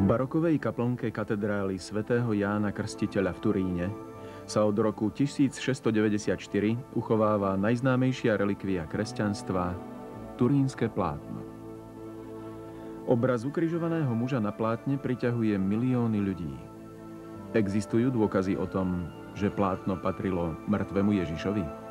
barokovej kaplnke katedrály svätého Jána Krstiteľa v Turíne sa od roku 1694 uchováva najznámejšia relikvia kresťanstva – turínske plátno. Obraz ukrižovaného muža na plátne priťahuje milióny ľudí. Existujú dôkazy o tom, že plátno patrilo mŕtvemu Ježišovi?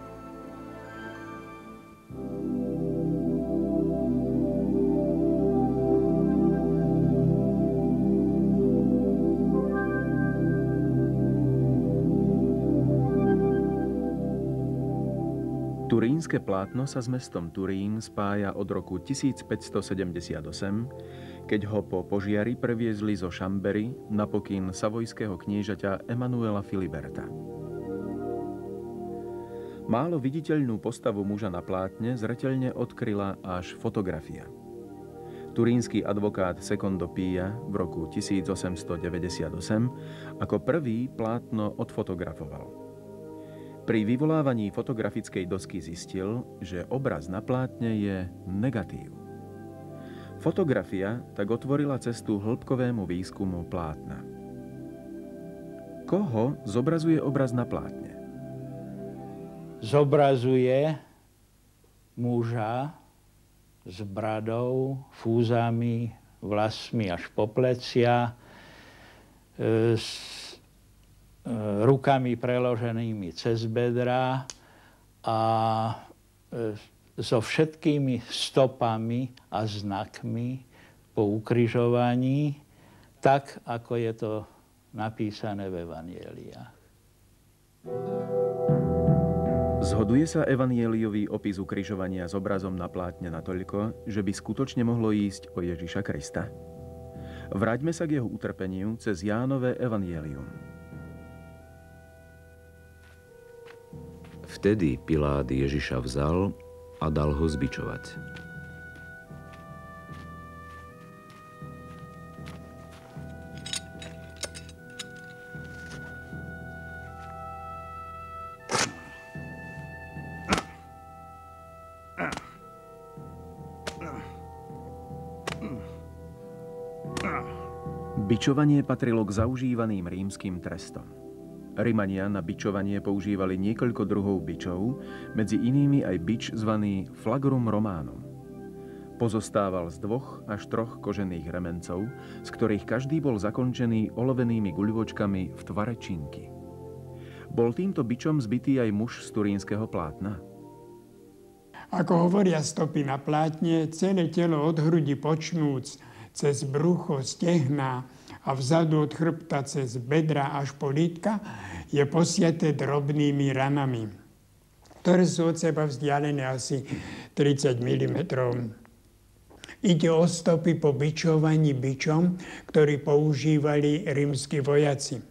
Turínske plátno sa s mestom Turín spája od roku 1578, keď ho po požiari previezli zo Chambéry na pokyn savojského kniežaťa Emanuela Filiberta. Málo viditeľnú postavu muža na plátne zreteľne odkryla až fotografia. Turínsky advokát Secondo Pia v roku 1898 ako prvý plátno odfotografoval. Pri vyvolávaní fotografickej dosky zistil, že obraz na plátne je negatív. Fotografia tak otvorila cestu hĺbkovému výskumu plátna. Koho zobrazuje obraz na plátne? Zobrazuje muža s bradou, fúzami, vlasmi až po plecia, rukami preloženými cez bedra a so všetkými stopami a znakmi po ukrižovaní, tak ako je to napísané v evanjeliách. Zhoduje sa evanjeliový opis ukrižovania s obrazom na plátne natoľko, že by skutočne mohlo ísť o Ježiša Krista? Vráťme sa k jeho utrpeniu cez Jánove evanjelium. Vtedy Pilát Ježiša vzal a dal ho zbičovať. Bičovanie patrilo k zaužívaným rímskym trestom. Rimania na bičovanie používali niekoľko druhov bičov, medzi inými aj bič zvaný flagrum romanum. Pozostával z 2 až 3 kožených remencov, z ktorých každý bol zakončený olovenými guľvočkami v tvare činky. Bol týmto bičom zbitý aj muž z turínskeho plátna? Ako hovoria stopy na plátne, celé telo od hrudi počnúc cez brucho, stehná a vzadu od chrbta cez bedra až po lítka je posiaté drobnými ranami, ktoré sú od seba vzdialené asi 30 mm. Ide o stopy po bičovaní bičom, ktorý používali rímski vojaci.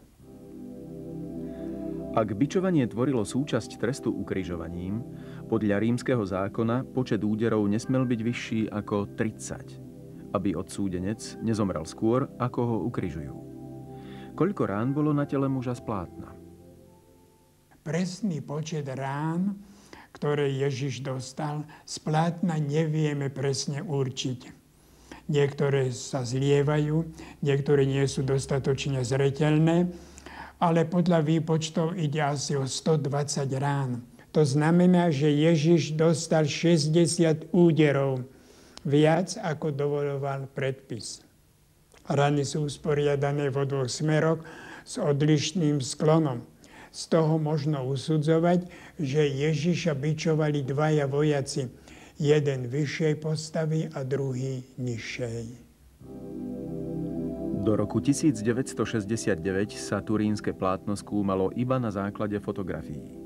Ak bičovanie tvorilo súčasť trestu ukrižovaním, podľa rímskeho zákona počet úderov nesmel byť vyšší ako 30, aby odsúdenec nezomrel skôr, ako ho ukrižujú. Koľko rán bolo na tele muža z plátna? Presný počet rán, ktoré Ježiš dostal, z plátna nevieme presne určiť. Niektoré sa zlievajú, niektoré nie sú dostatočne zreteľné, ale podľa výpočtov ide asi o 120 rán. To znamená, že Ježiš dostal 60 úderov, viac ako dovoloval predpis. Rany sú usporiadané vo 2 smeroch s odlišným sklonom. Z toho možno usudzovať, že Ježiša bičovali 2 vojaci, jeden vyššej postavy a druhý nižšej. Do roku 1969 sa turínske plátno skúmalo iba na základe fotografií.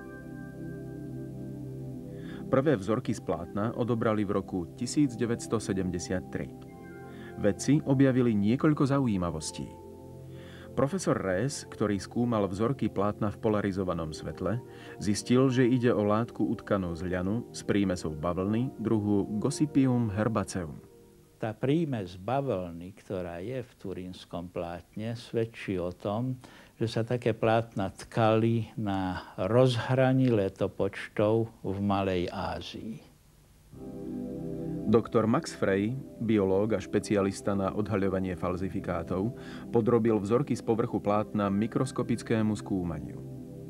Prvé vzorky z plátna odobrali v roku 1973. Vedci objavili niekoľko zaujímavostí. Profesor Rees, ktorý skúmal vzorky plátna v polarizovanom svetle, zistil, že ide o látku utkanú z ľanu s prímesou bavlny druhu Gossypium herbaceum. Tá prímes bavlny, ktorá je v turínskom plátne, svedčí o tom, že sa také plátna tkali na rozhraní letopočtov v Malej Ázii. Doktor Max Frey, biológ a špecialista na odhaľovanie falzifikátov, podrobil vzorky z povrchu plátna mikroskopickému skúmaniu.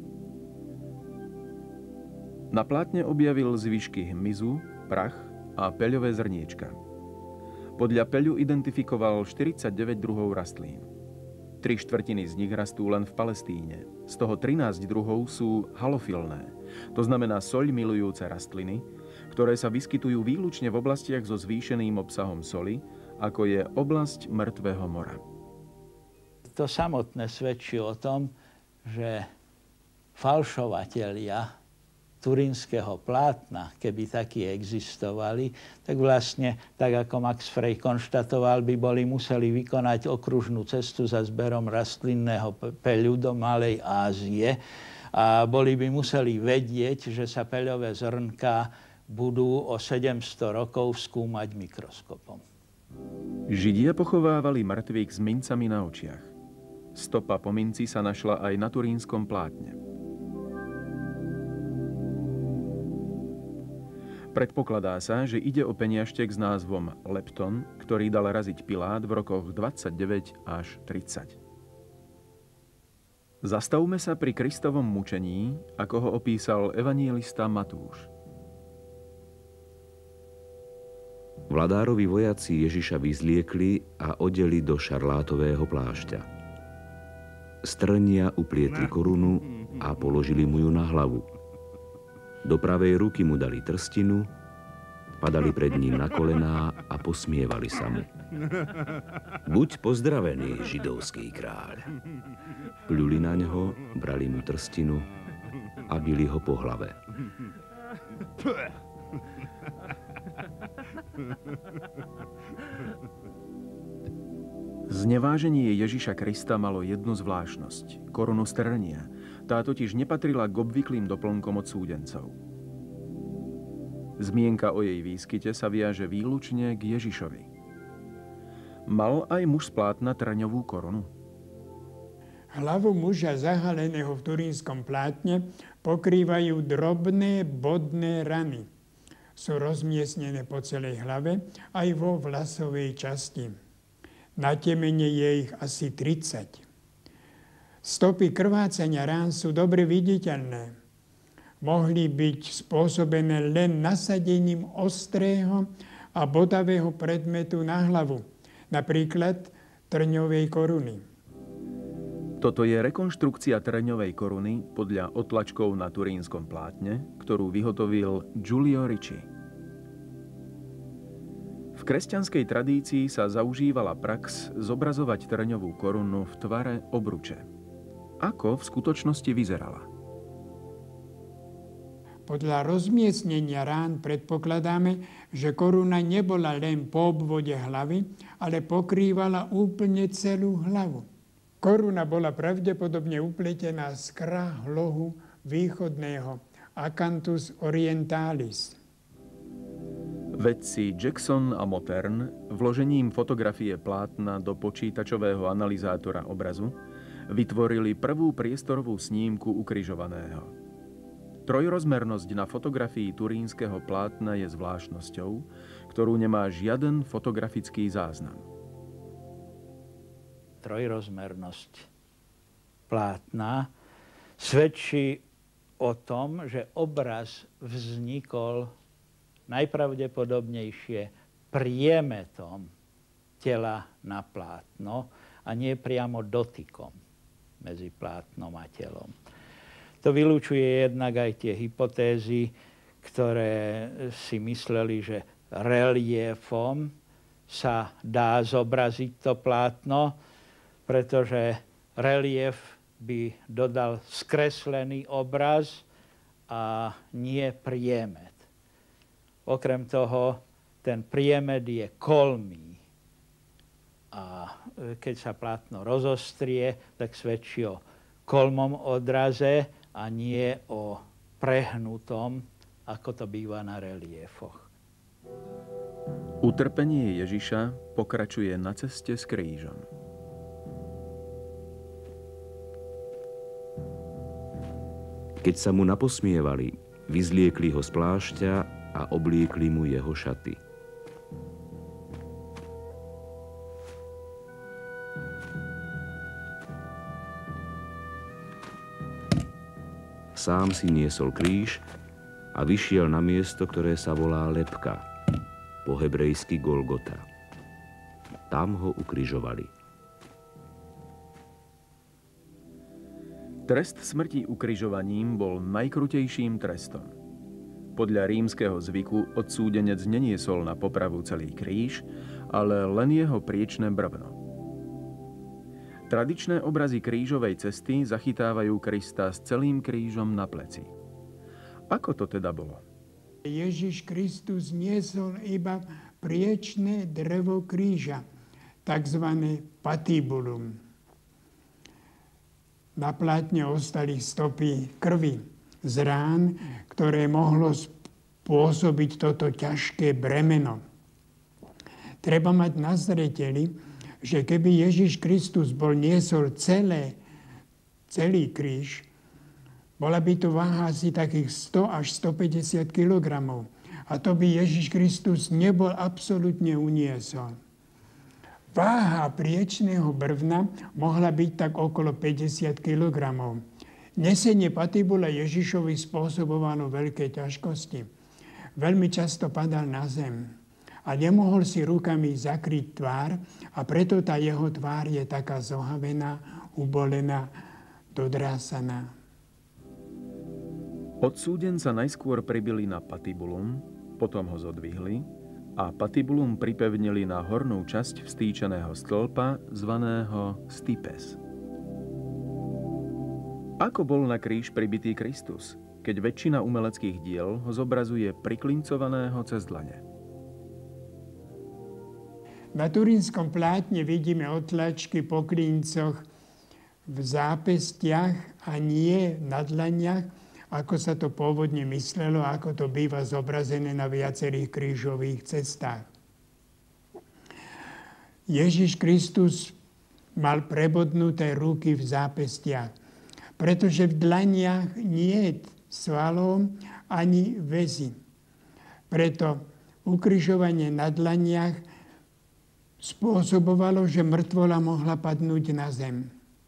Na plátne objavil zvyšky hmyzu, prach a peľové zrniečka. Podľa peľu identifikoval 49 druhov rastlín. 3/4 z nich rastú len v Palestíne. Z toho 13 druhov sú halofilné, to znamená soľ milujúce rastliny, ktoré sa vyskytujú výlučne v oblastiach so zvýšeným obsahom soli, ako je oblasť Mŕtvého mora. To samotné svedčí o tom, že falšovatelia turínskeho plátna, keby takí existovali, tak vlastne, tak ako Max Frey konštatoval, by boli museli vykonať okružnú cestu za zberom rastlinného peľu do Malej Ázie a boli by museli vedieť, že sa peľové zrnká budú o 700 rokov skúmať mikroskopom. Židia pochovávali mŕtvych s mincami na očiach. Stopa po minci sa našla aj na turínskom plátne. Predpokladá sa, že ide o peniažtek s názvom lepton, ktorý dal raziť Pilát v rokoch 29 až 30. Zastavme sa pri Kristovom mučení, ako ho opísal evanjelista Matúš. Vladárovi vojaci Ježiša vyzliekli a odeli do šarlátového plášťa. Z trnia uplietli korunu a položili mu ju na hlavu. Do pravej ruky mu dali trstinu, padali pred ním na kolená a posmievali sa mu. Buď pozdravený, židovský kráľ. Pľuli na ňo, brali mu trstinu a bili ho po hlave. Zneváženie Ježiša Krista malo jednu zvláštnosť, korunu z trnia. Tá totiž nepatrila k obvyklým doplnkom od súdencov. Zmienka o jej výskyte sa viaže výlučne k Ježišovi. Mal aj muž z plátna trňovú korunu? Hlavu muža zahaleného v turínskom plátne pokrývajú drobné bodné rany. Sú rozmiestnené po celej hlave aj vo vlasovej časti. Na temene je ich asi 30. Stopy krvácania rán sú dobre viditeľné. Mohli byť spôsobené len nasadením ostrého a bodavého predmetu na hlavu, napríklad trňovej koruny. Toto je rekonštrukcia trňovej koruny podľa otlačkov na turínskom plátne, ktorú vyhotovil Giulio Ricci. V kresťanskej tradícii sa zaužívala prax zobrazovať trňovú korunu v tvare obruče. Ako v skutočnosti vyzerala? Podľa rozmiestnenia rán predpokladáme, že koruna nebola len po obvode hlavy, ale pokrývala úplne celú hlavu. Koruna bola pravdepodobne upletená z krahlohu východného Acanthus orientalis. Vedci Jackson a Mottern vložením fotografie plátna do počítačového analyzátora obrazu vytvorili prvú priestorovú snímku ukrižovaného. Trojrozmernosť na fotografii turínskeho plátna je zvláštnosťou, ktorú nemá žiaden fotografický záznam. Trojrozmernosť plátna svedčí o tom, že obraz vznikol najpravdepodobnejšie priemetom tela na plátno a nie priamo dotykom medzi plátnom a telom. To vylúčuje jednak aj tie hypotézy, ktoré si mysleli, že reliefom sa dá zobraziť to plátno, pretože relief by dodal skreslený obraz a nie priemet. Okrem toho, ten priemet je kolmý. A keď sa plátno rozostrie, tak svedčí o kolmom odraze a nie o prehnutom, ako to býva na reliefoch. Utrpenie Ježiša pokračuje na ceste s krížom. Keď sa mu naposmievali, vyzliekli ho z plášťa a obliekli mu jeho šaty. Sám si niesol kríž a vyšiel na miesto, ktoré sa volá Lebka, po hebrejsky Golgota. Tam ho ukrižovali. Trest smrti ukrižovaním bol najkrutejším trestom. Podľa rímskeho zvyku odsúdenec neniesol na popravu celý kríž, ale len jeho priečné brvno. Tradičné obrazy krížovej cesty zachytávajú Krista s celým krížom na pleci. Ako to teda bolo? Ježiš Kristus niesol iba priečné drevo kríža, takzvané patibulum. Na plátne ostali stopy krvi z rán, ktoré mohlo spôsobiť toto ťažké bremeno. Treba mať na zreteli, že keby Ježiš Kristus niesol celý kríž, bola by to váha asi takých 100 až 150 kg. A to by Ježiš Kristus nebol absolútne uniesol. Váha priečného brvna mohla byť tak okolo 50 kg. Nesenie patibula Ježišovi spôsobovalo veľké ťažkosti. Veľmi často padal na zem a nemohol si rukami zakryť tvár a preto tá jeho tvár je taká zohavená, ubolená, dodrásaná. Odsúdenca najskôr pribili na patibulum, potom ho zodvihli a patibulum pripevnili na hornú časť vstýčeného stĺpa, zvaného stipes. Ako bol na kríž pribitý Kristus, keď väčšina umeleckých diel ho zobrazuje priklincovaného cez dlane? Na turínskom plátne vidíme otlačky po klincoch v zápestiach a nie na dlaniach, ako sa to pôvodne myslelo, ako to býva zobrazené na viacerých krížových cestách. Ježiš Kristus mal prebodnuté ruky v zápestiach, pretože v dlaniach nie je svalov ani väzy. Preto ukrižovanie na dlaniach spôsobovalo, že mŕtvola mohla padnúť na zem.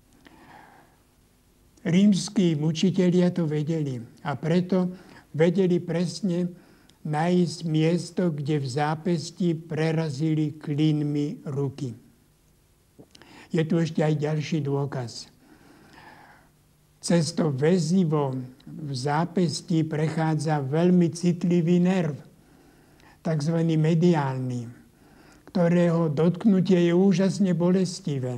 Rímski mučitelia to vedeli a preto vedeli presne nájsť miesto, kde v zápesti prerazili klínmi ruky. Je tu ešte aj ďalší dôkaz. Cez to väzivo v zápesti prechádza veľmi citlivý nerv, takzvaný mediálny, ktorého dotknutie je úžasne bolestivé.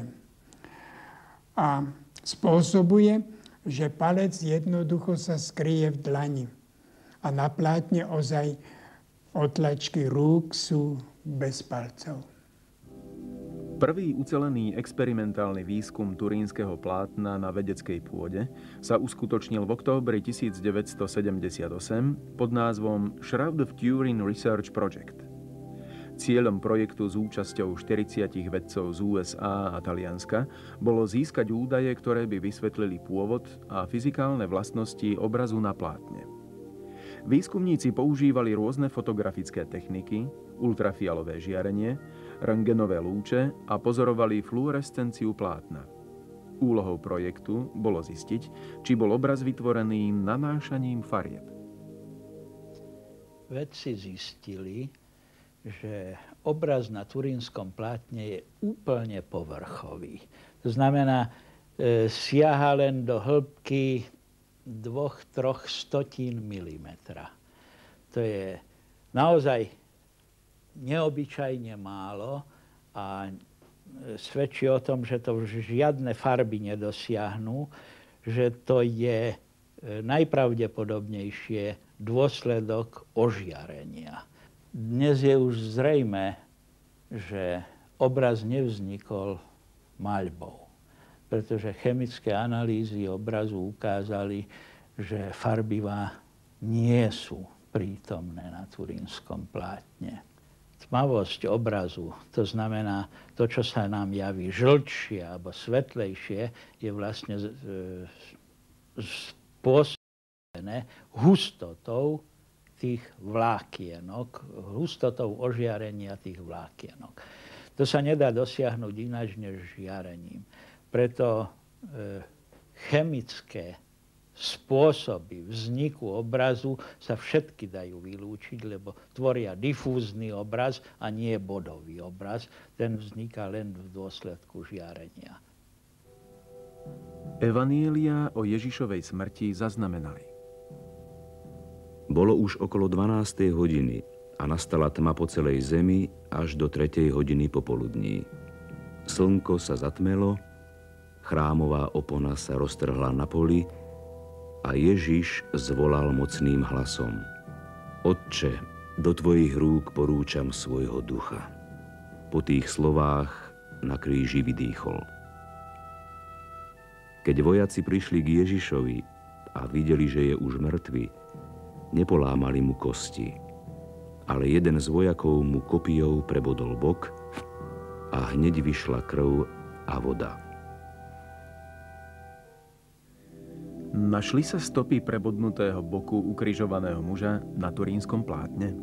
A spôsobuje, že palec jednoducho sa skryje v dlani. A na plátne ozaj otlačky rúk sú bez palcov. Prvý ucelený experimentálny výskum turínskeho plátna na vedeckej pôde sa uskutočnil v októbri 1978 pod názvom Shroud of Turin Research Project. Cieľom projektu s účasťou 40 vedcov z USA a Talianska bolo získať údaje, ktoré by vysvetlili pôvod a fyzikálne vlastnosti obrazu na plátne. Výskumníci používali rôzne fotografické techniky, ultrafialové žiarenie, rentgenové lúče a pozorovali fluorescenciu plátna. Úlohou projektu bolo zistiť, či bol obraz vytvorený nanášaním farieb. Vedci zistili, že obraz na turínskom plátne je úplne povrchový. To znamená, siaha len do hĺbky 2–3 milimetra. To je naozaj neobyčajne málo a svedčí o tom, že to žiadne farby nedosiahnu, že to je najpravdepodobnejšie dôsledok ožiarenia. Dnes je už zrejmé, že obraz nevznikol maľbou, pretože chemické analýzy obrazu ukázali, že farbivá nie sú prítomné na turínskom plátne. Tmavosť obrazu, to znamená to, čo sa nám javí žltšie alebo svetlejšie, je vlastne spôsobené hustotou tých vlákienok, hustotou ožiarenia tých vlákienok. To sa nedá dosiahnuť ináč než žiarením. Preto chemické spôsoby vzniku obrazu sa všetky dajú vylúčiť, lebo tvoria difúzny obraz a nie bodový obraz. Ten vzniká len v dôsledku žiarenia. Evanielia o Ježišovej smrti zaznamenali. Bolo už okolo 12. hodiny a nastala tma po celej zemi až do 3. hodiny popoludní. Slnko sa zatmelo, chrámová opona sa roztrhla na poli a Ježiš zvolal mocným hlasom: Otče, do tvojich rúk porúčam svojho ducha. Po tých slovách na kríži vydýchol. Keď vojaci prišli k Ježišovi a videli, že je už mŕtvy, nepolámali mu kosti, ale jeden z vojakov mu kopijou prebodol bok a hneď vyšla krv a voda. Našli sa stopy prebodnutého boku ukrižovaného muža na turínskom plátne?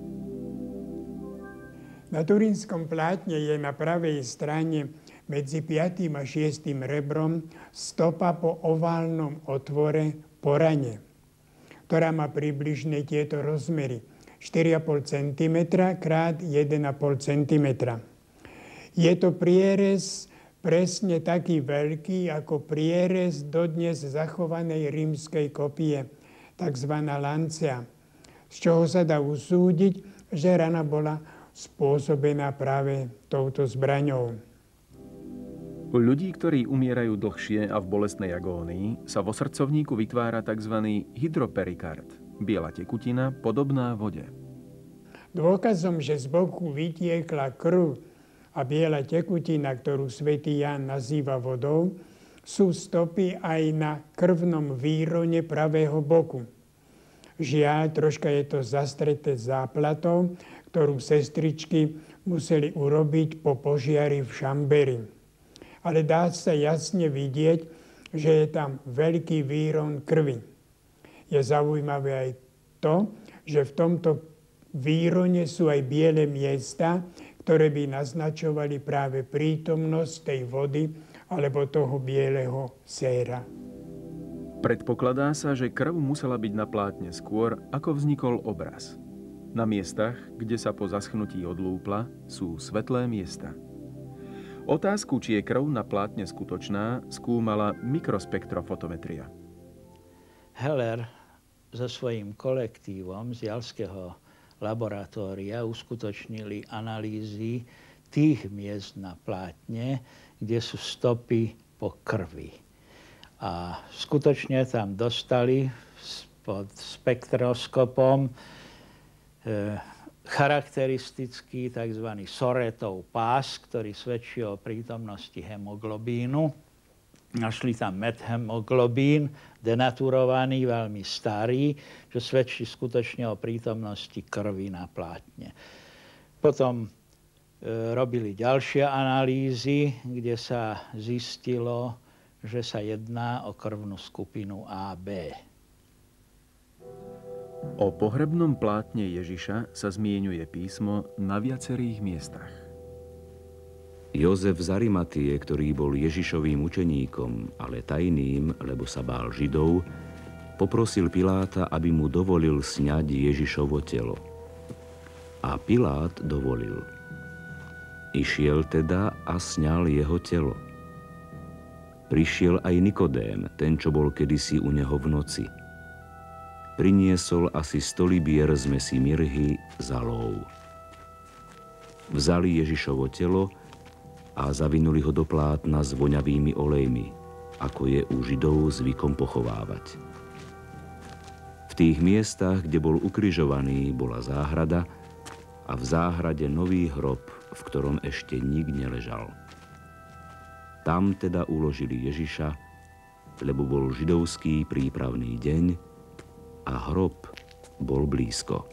Na turínskom plátne je na pravej strane medzi 5. a 6. rebrom stopa po oválnom otvore po rane, ktorá má približne tieto rozmery: 4,5 cm krát 1,5 cm. Je to prierez presne taký veľký ako prierez dodnes zachovanej rímskej kopie, tzv. Lancia, z čoho sa dá usúdiť, že rana bola spôsobená práve touto zbraňou. U ľudí, ktorí umierajú dlhšie a v bolestnej agónii, sa vo srdcovníku vytvára tzv. Hydroperikard, biela tekutina podobná vode. Dôkazom, že z boku vytiekla krv a biela tekutina, ktorú svätý Ján nazýva vodou, sú stopy aj na krvnom výrone pravého boku. Žiaľ, troška je to zastreté záplatou, ktorú sestričky museli urobiť po požiari v Šamberi. Ale dá sa jasne vidieť, že je tam veľký výron krvi. Je zaujímavé aj to, že v tomto výrone sú aj biele miesta, ktoré by naznačovali práve prítomnosť tej vody alebo toho bieleho séra. Predpokladá sa, že krv musela byť na plátne skôr, ako vznikol obraz. Na miestach, kde sa po zaschnutí odlúpla, sú svetlé miesta. Otázku, či je krv na plátne skutočná, skúmala mikrospektrofotometria. Heller so svojím kolektívom z Jalského laboratória uskutočnili analýzy tých miest na plátne, kde sú stopy po krvi. A skutočne tam dostali pod spektroskopom charakteristický tzv. Soretov pás, ktorý svedčí o prítomnosti hemoglobínu. Našli tam methemoglobín, denaturovaný, veľmi starý, čo svedčí skutočne o prítomnosti krvi na plátne. Potom robili ďalšie analýzy, kde sa zistilo, že sa jedná o krvnú skupinu AB. O pohrebnom plátne Ježiša sa zmieňuje písmo na viacerých miestach. Jozef z Arimatie, ktorý bol Ježišovým učeníkom, ale tajným, lebo sa bál Židov, poprosil Piláta, aby mu dovolil sňať Ježišovo telo. A Pilát dovolil. Išiel teda a sňal jeho telo. Prišiel aj Nikodém, ten, čo bol kedysi u neho v noci. Priniesol asi 100 libier zmesi mirhy za lov. Vzali Ježišovo telo a zavinuli ho do plátna s voňavými olejmi, ako je u Židov zvykom pochovávať. V tých miestach, kde bol ukrižovaný, bola záhrada a v záhrade nový hrob, v ktorom ešte nik neležal. Tam teda uložili Ježiša, lebo bol židovský prípravný deň a hrob bol blízko.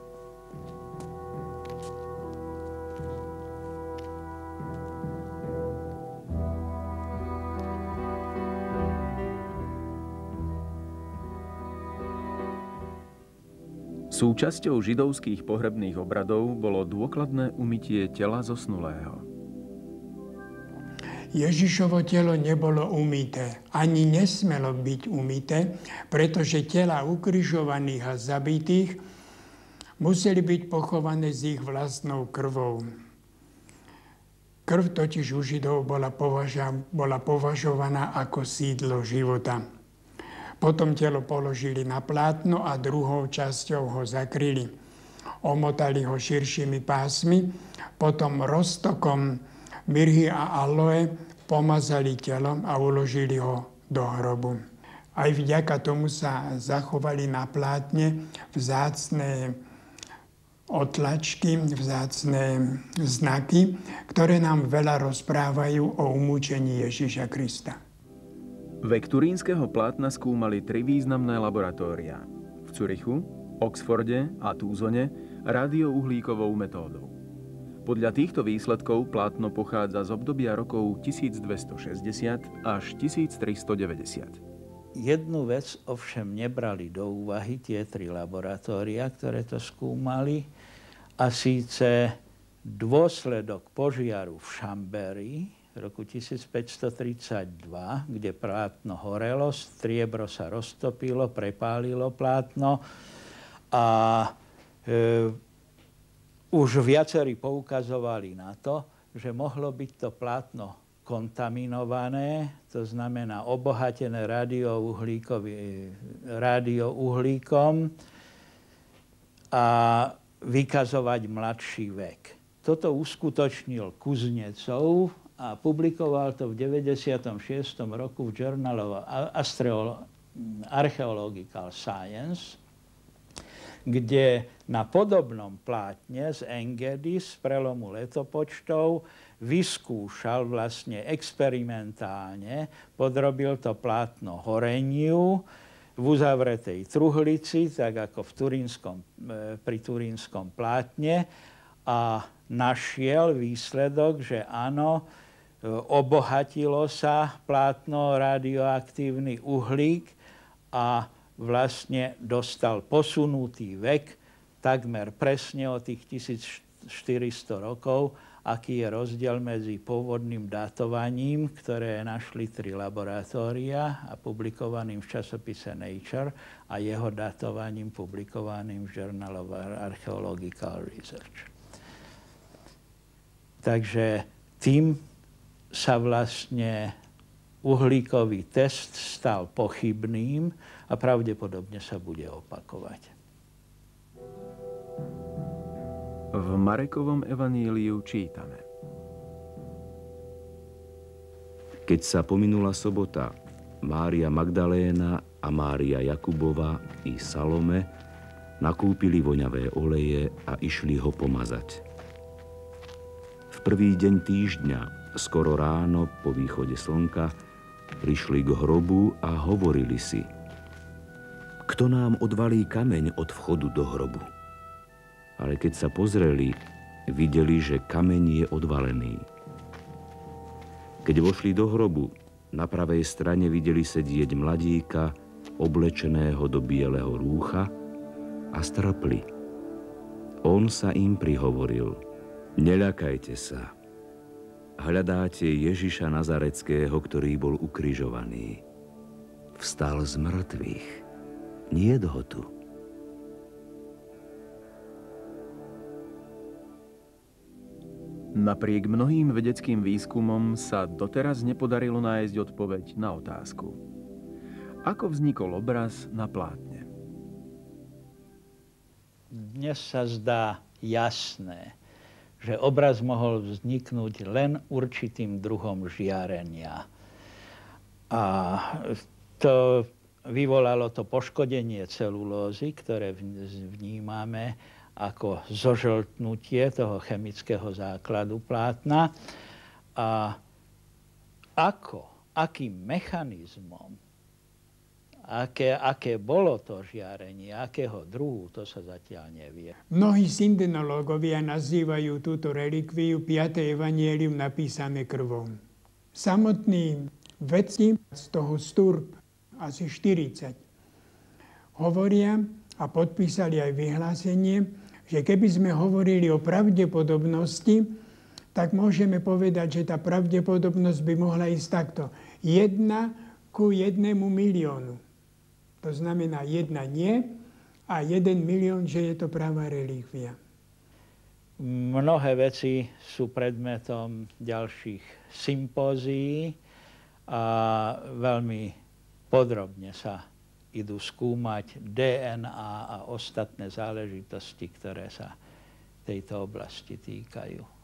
Súčasťou židovských pohrebných obradov bolo dôkladné umytie tela zosnulého. Ježišovo telo nebolo umyté, ani nesmelo byť umyté, pretože tela ukrižovaných a zabitých museli byť pochované s ich vlastnou krvou. Krv totiž u Židov bola považovaná ako sídlo života. Potom telo položili na plátno a druhou časťou ho zakryli. Omotali ho širšími pásmi, potom roztokom mirhy a aloe pomazali telo a uložili ho do hrobu. Aj vďaka tomu sa zachovali na plátne vzácne otlačky, vzácne znaky, ktoré nám veľa rozprávajú o umúčení Ježiša Krista. Vek turínskeho plátna skúmali 3 významné laboratória. V Curychu, Oxforde a Túzone radiouhlíkovou metódou. Podľa týchto výsledkov plátno pochádza z obdobia rokov 1260 až 1390. Jednu vec ovšem nebrali do úvahy tie 3 laboratória, ktoré to skúmali, a síce dôsledok požiaru v Chambéry v roku 1532, kde plátno horelo, striebro sa roztopilo, prepálilo plátno a už viacerí poukazovali na to, že mohlo byť to plátno kontaminované, to znamená obohatené radiouhlíkom a vykazovať mladší vek. Toto uskutočnil Kuznecov a publikoval to v 96. roku v Journal of Archaeological Science, kde na podobnom plátne z Engedy z prelomu letopočtov vyskúšal vlastne experimentálne, podrobil to plátno horeniu v uzavretej truhlici, tak ako pri turínskom plátne, a našiel výsledok, že áno, obohatilo sa plátno radioaktívny uhlík a vlastne dostal posunutý vek takmer presne o tých 1400 rokov, aký je rozdiel medzi pôvodným datovaním, ktoré našli 3 laboratória a publikovaným v časopise Nature, a jeho datovaním publikovaným v Journal of Archaeological Research. Takže tým sa vlastne uhlíkový test stal pochybným a pravdepodobne sa bude opakovať. V Marekovom evaníliu čítame. Keď sa pominula sobota, Mária Magdaléna a Mária Jakubova i Salome nakúpili voňavé oleje a išli ho pomazať. V prvý deň týždňa, skoro ráno po východe slnka, prišli k hrobu a hovorili si: Kto nám odvalí kameň od vchodu do hrobu? Ale keď sa pozreli, videli, že kameň je odvalený. Keď vošli do hrobu, na pravej strane videli sedieť mladíka, oblečeného do bieleho rúcha, a strpli. On sa im prihovoril: Neľakajte sa. Hľadáte Ježiša Nazareckého, ktorý bol ukrižovaný. Vstal z mŕtvych. Niet ho tu. Napriek mnohým vedeckým výskumom sa doteraz nepodarilo nájsť odpoveď na otázku: ako vznikol obraz na plátne? Dnes sa zdá jasné, že obraz mohol vzniknúť len určitým druhom žiarenia. A to vyvolalo to poškodenie celulózy, ktoré vnímame ako zožltnutie toho chemického základu plátna. A akým mechanizmom, aké bolo to žiarenie, akého druhu, to sa zatiaľ nevie. Mnohí syndenológovia nazývajú túto relikviu 5. evanjelium napísané krvou. Samotní vedci z toho Sturb, asi 40, hovoria a podpísali aj vyhlásenie, že keby sme hovorili o pravdepodobnosti, tak môžeme povedať, že tá pravdepodobnosť by mohla ísť takto. 1 ku 1 miliónu. To znamená 1 nie a 1 milión, že je to pravá relikvia. Mnohé veci sú predmetom ďalších sympózií a veľmi podrobne sa idú skúmať DNA a ostatné záležitosti, ktoré sa tejto oblasti týkajú.